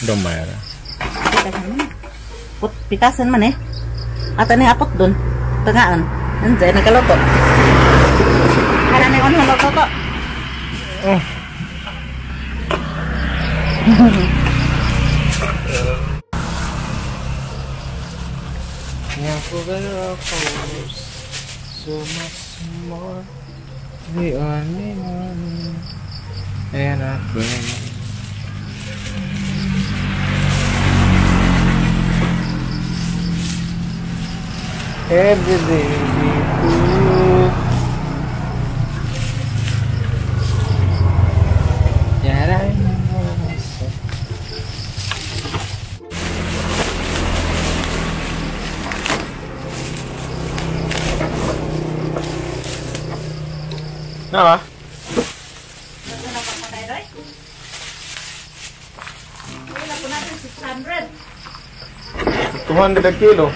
Domera. Put pikasan man eh. Ata ni apot dun. Tengaan. Nandiyan nagkaloto. Kana ni on holo koko. So much more. We only know. And I bring. Everything we do. Yeah, I know myself. Kenapa? Tuhan ada kilo.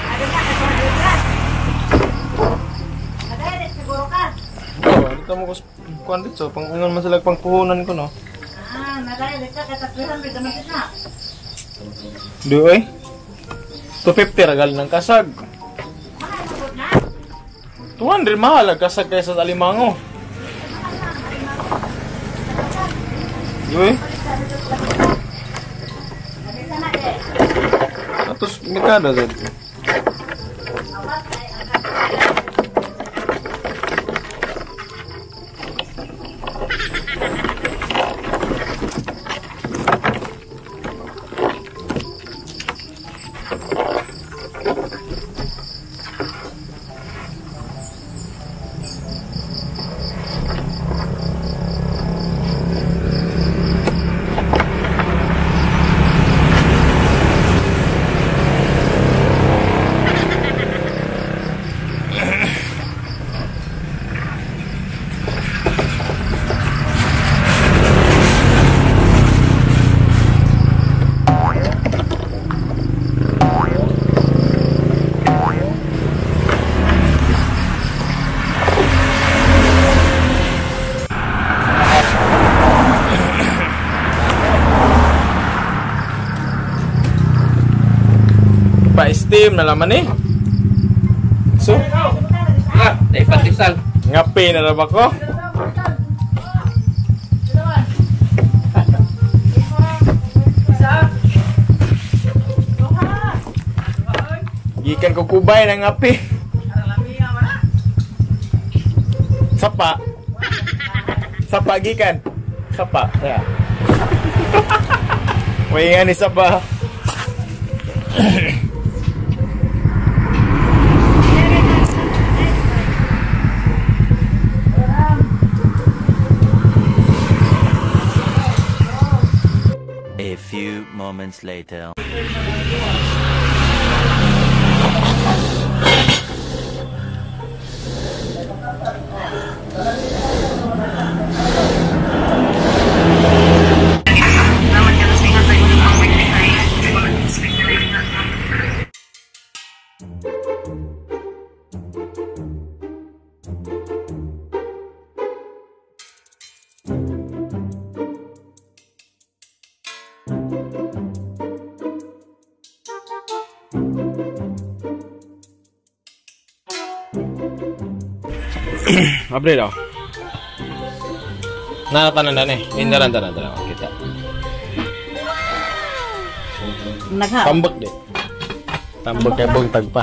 Kita mau kuan dito, pangingon man sila pangpuhunan ko no. Nalay ka kata 300 naman na. Duoy. 250 ragal ng kasag. 200 mahal ang kasag kaysa sa alimango. Duoy. Atos mikada dito. Pa-steam na laman eh. So, Dahil patisal. ngapi na ba ko? Gikan ko kubay na ngapi. Sapa. Sapa gikan. Sapa. Ya. Waingan ni sapa. A few moments later. Abre daw. Naratanan na eh. Indaran tanan kita. Nagha. Tambak deh. Tambak kayak bong tagpa.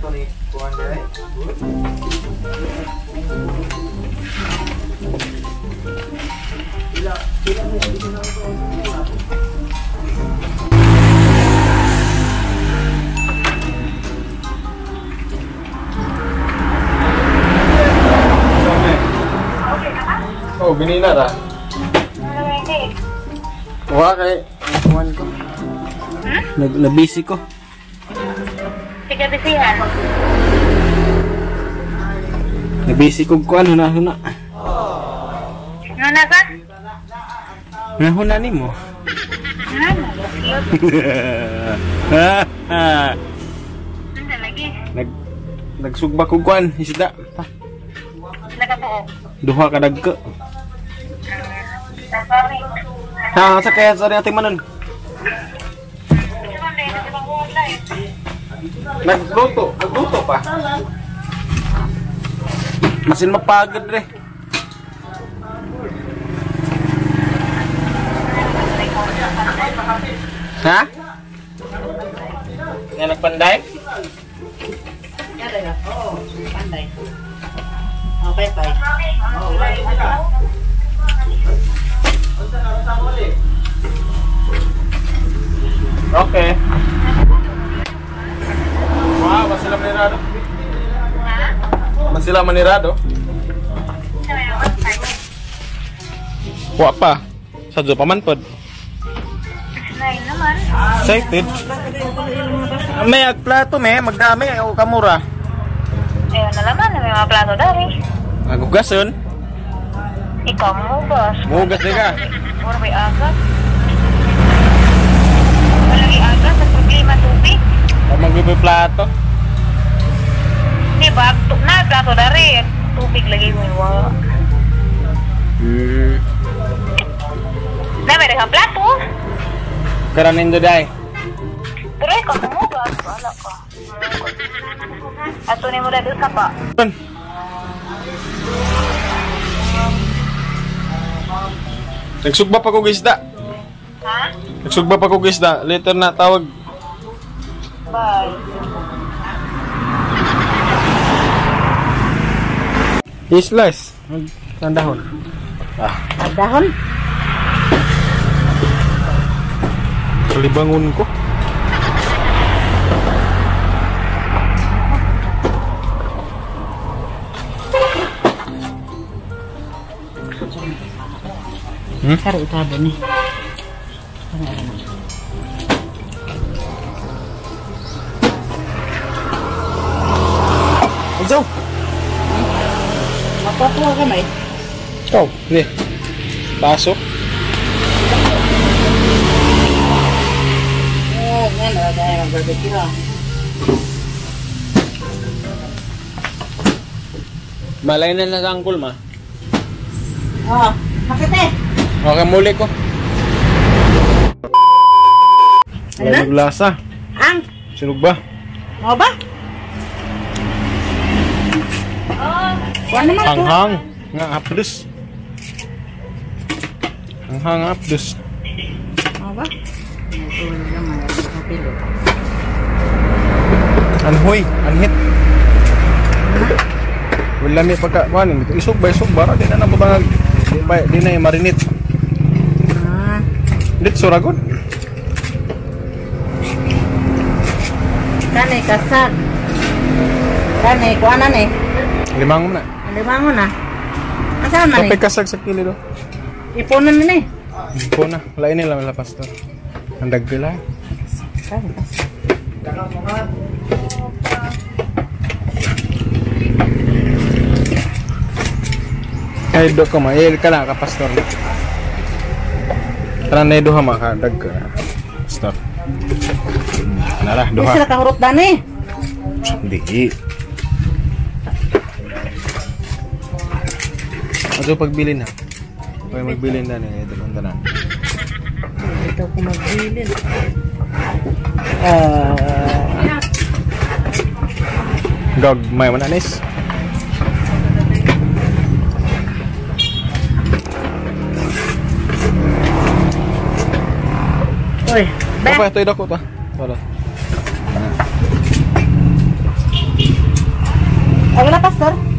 to ni kuan dai. Oh, binina ta. Wah, kay kuan ko. Nabisi ko. Tiga bisihan. Nabisi ko kuan huna. Nuna ka? Huna nimo. Nanda lagi. Nagsugba ko kuan isda. Nagabuo. Duha ka dagko. Safari. Ha, sa kaya sa ating manon. Nagluto pa. Masin mapagod re. Ha? Nga nagpanday? Oh, pandai. Oh, bye-bye. Okay. Wow, masila manirado. Masila manirado. Wa pa. Sadyo pa man pod. Lain naman. Excited. May plato me, magdami o kamura. Ayun na naman, may mga plato dari. Agugason. Ikaw mugas. Mugas ka. Mura may agat. Walang iagat, sa problema tubig. Magbibi plato. Di ba? Na, plato dari. Tubig lagi mo yung na, meron kang plato. Karanin do day. Pero ikaw mugas. Wala ka. Ato ni mo na doon ka pa. Nagsugba pa ko gisda. Ha? Nagsugba pa ko gisda. Later na tawag. Bye. Islas. Tandahon. Dahon? Kalibangun ko. Karo utabo ni. Ajaw. Mapapuha ka may? Oh, nih. Pasok. Ngayon, dahil mag-barbecue ah. Malay na sa angkol ma. Oh, makite. Okay, muli ko. Ano? Wala naglasa. Ang? Sunog ba? Mo ba? Oh, kuha naman ito. Hanghang. Nga hapdos. Hanghang hapdos. Mo ba? Tulog naman. Pilo. Anhoy. Anhit. Wala may pagkakuan. Isog ba? Para di na nababangag. Di na yung marinit. Dit suragon. Kani kasag. Kani kuha na ni. Limang mo na. Limangon na. Asan man Kapag ni? kasag sa kilo. Ipunan na ni. Ipo na. Lain nila mga pastor. Ang dagkila. Ay, do ka ma. Ka na ka, pastor. Karena na duha makadag ka. Pastor. Nalah, Di duha. sila kahurot dani. Hindi. Ato pagbili na. Kaya magbili na ito ang tanan. Ito ko magbilin. Dog, may mananis. Uy, Apa ito idako ta? Wala. Ay, wala, pastor.